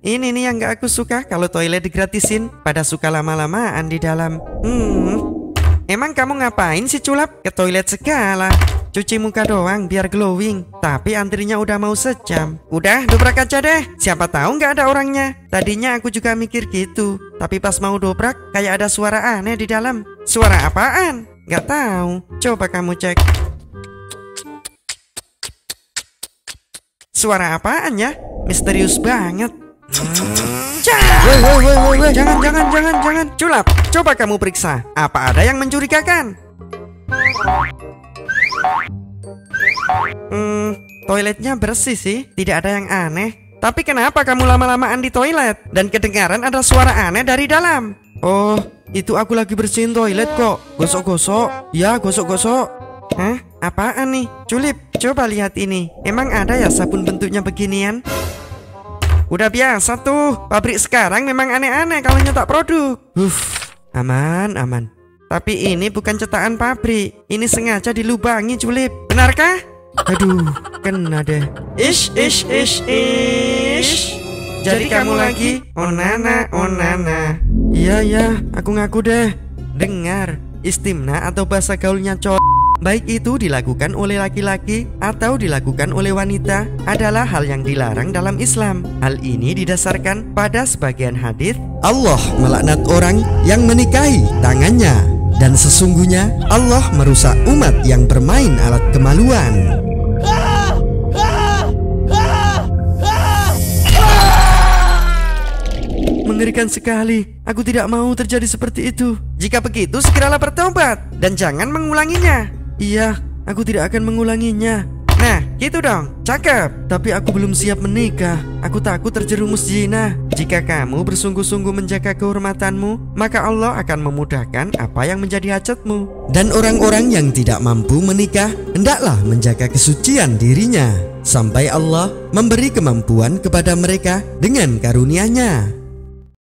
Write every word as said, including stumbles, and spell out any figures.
Ini nih yang gak aku suka kalau toilet digratisin. Pada suka lama-lamaan di dalam. Hmm. Emang kamu ngapain sih culap? Ke toilet segala. Cuci muka doang biar glowing. Tapi antrinya udah mau sejam. Udah dobrak aja deh. Siapa tahu nggak ada orangnya. Tadinya aku juga mikir gitu. Tapi pas mau dobrak kayak ada suara aneh di dalam. Suara apaan? Nggak tahu. Coba kamu cek. Suara apaan ya? Misterius banget. Woi, woi, woi, woi, woi, jangan, jangan, jangan, jangan. Culap, coba kamu periksa. Apa ada yang mencurigakan? Hmm, toiletnya bersih sih. Tidak ada yang aneh. Tapi kenapa kamu lama-lamaan di toilet? Dan kedengaran ada suara aneh dari dalam. Oh, itu aku lagi bersihin toilet kok. Gosok-gosok. Ya, gosok-gosok. Hah? Apaan nih? Culip, coba lihat ini. Emang ada ya sabun bentuknya beginian? Udah biasa tuh. Pabrik sekarang memang aneh-aneh kalau nyetak produk. Uff, aman, aman. Tapi ini bukan cetakan pabrik. Ini sengaja dilubangi, Culip. Benarkah? Aduh, kena deh. Ish, ish, ish, ish. Jadi kamu lagi? Oh nana, oh nana. Iya, iya, aku ngaku deh. Dengar, istimna atau bahasa gaulnya cowok, baik itu dilakukan oleh laki-laki atau dilakukan oleh wanita, adalah hal yang dilarang dalam Islam. Hal ini didasarkan pada sebagian hadis. Allah melaknat orang yang menikahi tangannya, dan sesungguhnya Allah merusak umat yang bermain alat kemaluan. Mengerikan sekali. Aku tidak mau terjadi seperti itu. Jika begitu segeralah bertobat dan jangan mengulanginya. Iya, aku tidak akan mengulanginya. Nah, gitu dong, cakep. Tapi aku belum siap menikah. Aku takut terjerumus zina. Jika kamu bersungguh-sungguh menjaga kehormatanmu, maka Allah akan memudahkan apa yang menjadi hajatmu. Dan orang-orang yang tidak mampu menikah, hendaklah menjaga kesucian dirinya sampai Allah memberi kemampuan kepada mereka dengan karunia-Nya.